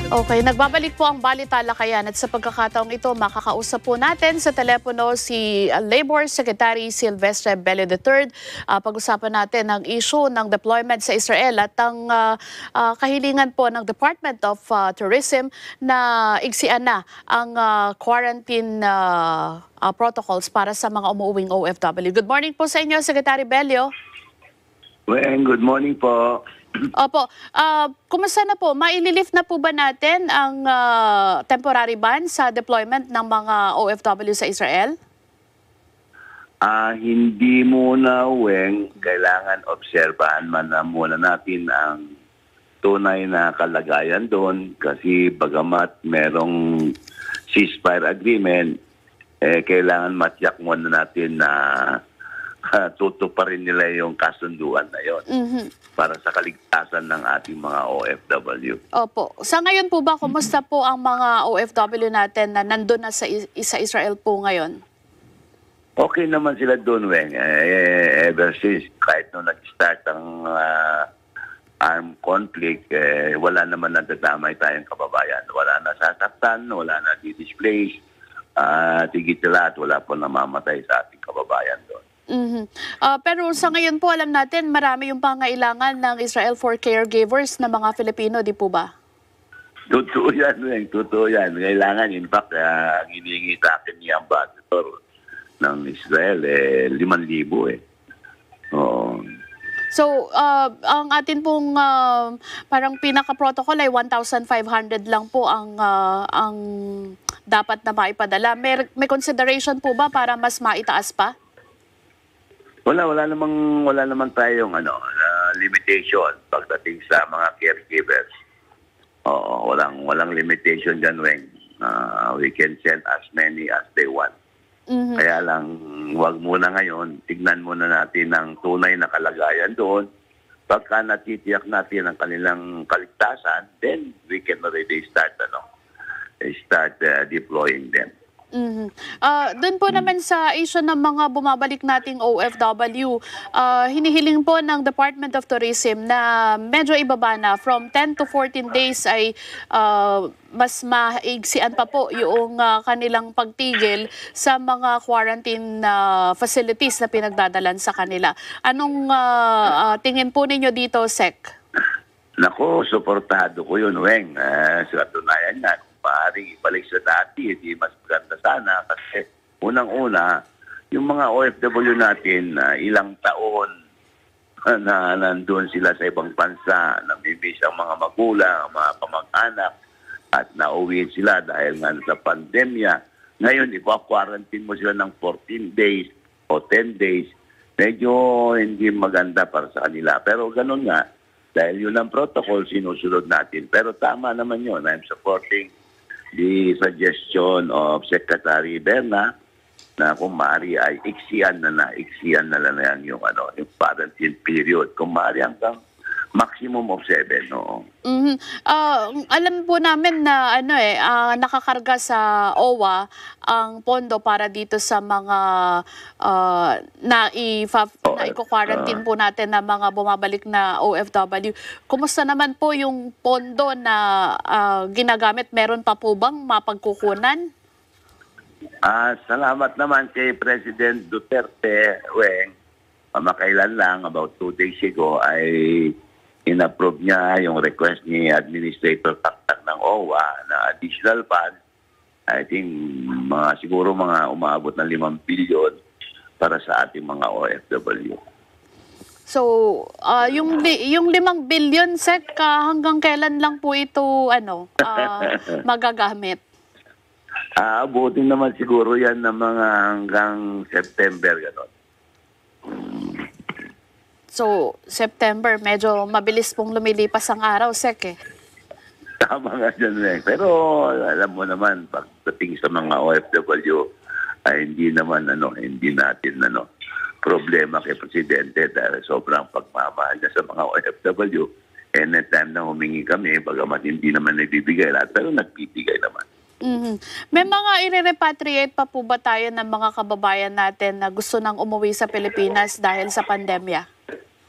Okay, nagbabalik po ang Balitalakayan at sa pagkakataong ito makakausap po natin sa telepono si Labor Secretary Silvestre Bello III. Pag-usapan natin ang issue ng deployment sa Israel at ang kahilingan po ng Department of Tourism na igsian na ang quarantine protocols para sa mga umuuwing OFW. Good morning po sa inyo, Secretary Bello. Well, good morning po. Opo. Kumusta na po? Maililift na po ba natin ang temporary ban sa deployment ng mga OFW sa Israel? Hindi muna, Weng. Kailangan obserbahan muna natin ang tunay na kalagayan doon kasi bagamat merong ceasefire agreement, kailangan matyak muna natin na tutuparin nila yung kasunduan na yon para sa kaligtasan ng ating mga OFW. Opo. Sa ngayon po ba, kumusta po ang mga OFW natin na nandun na sa Israel po ngayon? Okay naman sila doon, Weng. Ever since, kahit nung nag-start ang armed conflict, wala naman nadadamay tayong kababayan. Wala na sasaktan, wala na di-displace, tigit sa lahat, wala po namamatay sa ating kababayan doon. Pero sa ngayon po, alam natin, marami yung pangailangan ng Israel for caregivers na mga Filipino, di po ba? Totoo yan, Weng. Totoo yan. Kailangan, in fact, hinihingi sa akin ni Ambassador ng Israel, 5,000 Oo. So, ang atin pong parang pinaka-protocol ay 1,500 lang po ang dapat na maipadala. May consideration po ba para mas maitaas pa? Wala namang tayong limitation pagdating sa mga caregivers. Oo, walang limitation diyan, Weng. We can send as many as they want. Kaya lang, wag muna ngayon, tignan muna natin ang tunay na kalagayan doon. Pagka natitiyak natin ang kanilang kaligtasan, then we can already start deploying them. Doon po naman sa issue ng mga bumabalik nating OFW, hinihiling po ng Department of Tourism na medyo ibaba na from 10 to 14 days ay mas maigsian pa po yung kanilang pagtigil sa mga quarantine facilities na pinagdadalan sa kanila. Anong tingin po ninyo dito, Sec? Nako, suportado ko yun, Weng. Sa katunayan nga, maaaring ibalik sa dati, hindi mas maganda sana kasi unang-una, yung mga OFW natin, ilang taon na nandun sila sa ibang bansa, namimiss ang mga magulang, ang mga kamag-anak, at nauwi sila dahil nga sa pandemya. Ngayon, ipa-quarantine mo sila ng 14 days o 10 days. Medyo hindi maganda para sa kanila. Pero ganun nga, dahil yun ang protocol, sinusunod natin. Pero tama naman yun. I'm supporting the suggestion of Secretary Berna na kung maaari ay iksian na lang yan yung quarantine period. Kung maaari hanggang maximum of 7. No? Alam po namin na nakakarga sa OWA ang pondo para dito sa mga i-quarantine po natin na mga bumabalik na OFW. Kumusta naman po yung pondo na ginagamit? Meron pa po bang mapagkukunan? Salamat naman kay President Duterte, Weng. Makailan lang, about 2 days ago, ay in-approve niya yung request ni Administrator Taktak ng OWA na additional funds. I think siguro umaabot ng 5 billion para sa ating mga OFW. So, yung 5 billion, Sec, hanggang kailan lang po ito magagamit? Abutin naman siguro yan ng mga hanggang September, gano'n. So, September, medyo mabilis pong lumilipas ang araw, Sec, Tama nga dyan, Weng. Pero alam mo naman, pagdating sa mga OFW, ay hindi natin problema kay Presidente dahil sobrang pagmamahal niya sa mga OFW. Anytime na humingi kami, bagamat hindi naman nagbibigay lahat, pero nagbibigay naman. May mga i-repatriate pa po ba tayo ng mga kababayan natin na gusto nang umuwi sa Pilipinas dahil sa pandemya?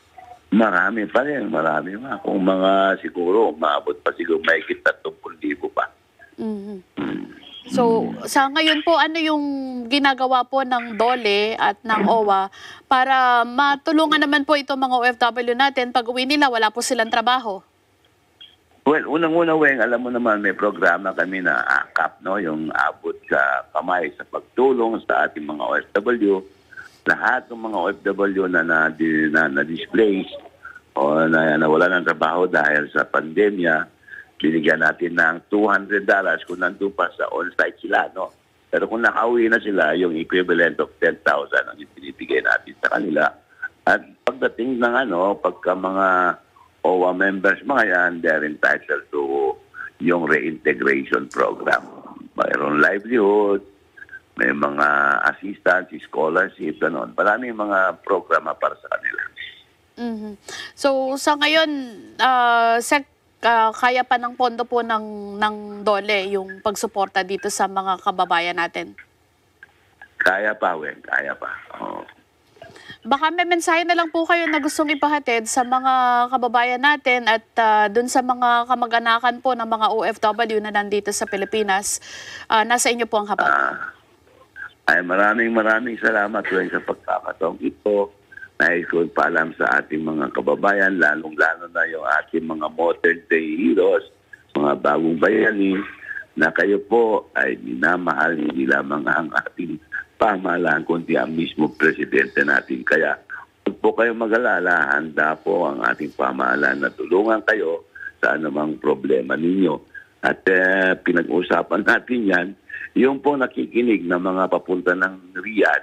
Marami pa rin, marami pa. Kung mga siguro, maabot pa siguro mahigit 30,000 pa. Mhm. So, sa ngayon po, ano yung ginagawa po ng DOLE at ng OWA para matulungan naman po itong mga OFW natin pag uwi nila, wala po silang trabaho? Well, unang-una, Weng, alam mo naman may programa kami na AKAP, no? Yung abot sa kamay sa pagtulong sa ating mga OFW. Lahat ng mga OFW na na-displace o na nawala ng trabaho dahil sa pandemya, binigyan natin ng $200 kung nandun pa sa on-site sila, no? Pero kung nakauwi na sila, yung equivalent of 10,000 ang ibinibigay natin sa kanila. At pagdating ng pagka mga OWA members mga yan, they're entitled to yung reintegration program. Mayroon livelihood, may mga assistance, scholarship, gano'n. Maraming mga programa para sa kanila. Mhm. So, sa ngayon, Sec, kaya pa ng pondo po ng DOLE yung pagsuporta dito sa mga kababayan natin? Kaya pa, Weng, kaya pa. Oo. Baka may mensahe na lang po kayo na gustong ipahatid sa mga kababayan natin at dun sa mga kamag-anakan po ng mga OFW na nandito sa Pilipinas. Nasa inyo po ang habag. Ay maraming salamat Weng sa pagkakataong ito. Nais ko paalam sa ating mga kababayan, lalong-lalo na yung ating mga modern day heroes, mga bagong bayani, na kayo po ay minamahal hindi lamang ang ating pamahalaan, kundi ang mismo presidente natin. Kaya huwag po kayong mag-alala, handa po ang ating pamahalaan na tulungan kayo sa anumang problema ninyo. At pinag-usapan natin yan, yung po nakikinig na mga papunta ng Riyadh,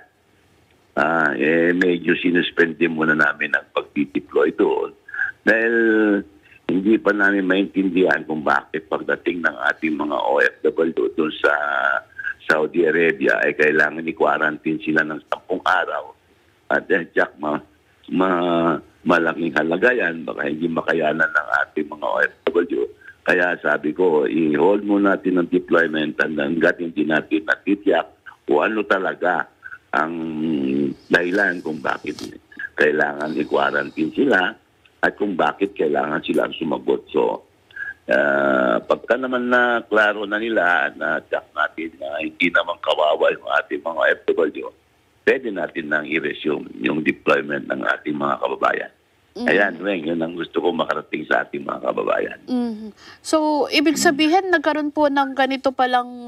medyo sinuspende muna namin ang pag-deploy doon. Dahil hindi pa namin maintindihan kung bakit pagdating ng ating mga OFW doon sa Saudi Arabia ay kailangan i-quarantine sila ng 10 araw. At malaking halaga yan, baka hindi makayanan ng ating mga OFW. Kaya sabi ko, i-hold muna natin ang deployment hanggang hindi natin natitiyak kung ano talaga ang dahilan kung bakit kailangan i-quarantine sila at kung bakit kailangan sila sumagot. So, pagka naman na klaro na nila na check natin na hindi naman kawawa yung ating mga FW, pwede natin nang i-resume yung deployment ng ating mga kababayan. Ayan, Weng, yun ang gusto ko makarating sa ating mga kababayan. So, ibig sabihin, nagkaroon po ng ganito palang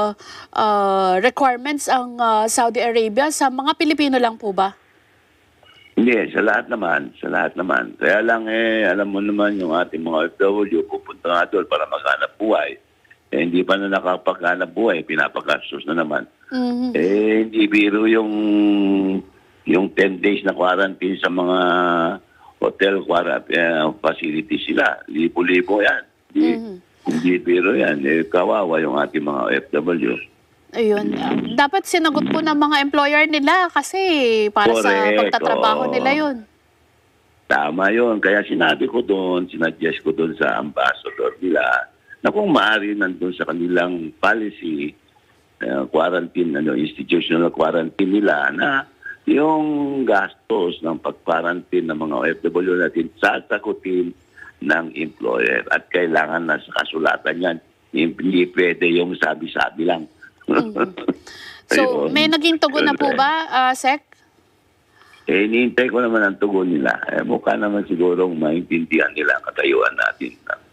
requirements ang Saudi Arabia sa mga Pilipino lang po ba? Hindi, sa lahat naman, sa lahat naman. Kaya lang alam mo naman yung ating mga OFW, pupunta nga doon para maghanap buhay. Hindi pa na nakapaghanap buhay, pinapagastos na naman. Hindi biro yung 10 days na quarantine sa mga hotel facilities sila. Libo-libo yan. Hindi biro yan. Kawawa yung ating mga OFW. Ayun. Dapat sinagot po ng mga employer nila kasi para sa pagtatrabaho nila yun. Tama yun. Kaya sinabi ko doon, sinuggest ko doon sa ambassador nila na kung maaari nandun sa kanilang policy, quarantine, institutional quarantine nila na yung gastos ng pag-quarantine ng mga OFW natin sasagutin ng employer at kailangan na sa kasulatan yan. Hindi pwede yung sabi-sabi lang. So, may naging tugon na po ba, Sec? Hinihintay ko naman ang tugon nila. Mukha naman sigurong maintindihan nila ang katayuan natin.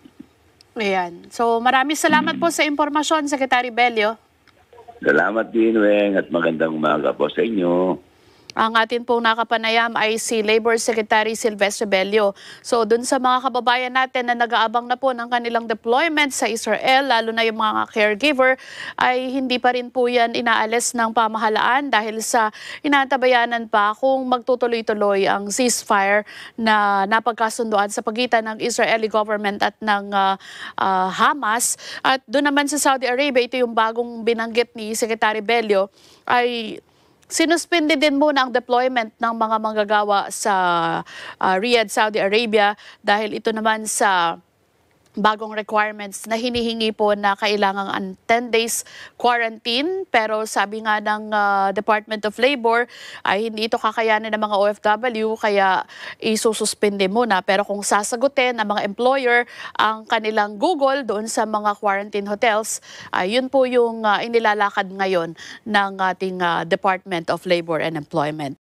Ayan. So, maraming salamat po sa impormasyon, Secretary Bello. Salamat din, Weng, at magandang umaga po sa inyo. Ang atin pong nakapanayam ay si Labor Secretary Silvestre Bello. So dun sa mga kababayan natin na nag-aabang na po ng kanilang deployment sa Israel, lalo na yung mga caregiver, ay hindi pa rin po yan inaalis ng pamahalaan dahil sa inatabayanan pa kung magtutuloy-tuloy ang ceasefire na napagkasunduan sa pagitan ng Israeli government at ng Hamas. At doon naman sa Saudi Arabia, ito yung bagong binanggit ni Secretary Bello, ay sinuspindi din muna ang deployment ng mga manggagawa sa Riyadh, Saudi Arabia dahil ito naman sa bagong requirements na hinihingi po na kailangang 10 days quarantine. Pero sabi nga ng Department of Labor ay hindi ito kakayanin ng mga OFW kaya isususpinde muna. Pero kung sasagutin ng mga employer ang kanilang Google doon sa mga quarantine hotels, yun po yung inilalakad ngayon ng ating Department of Labor and Employment.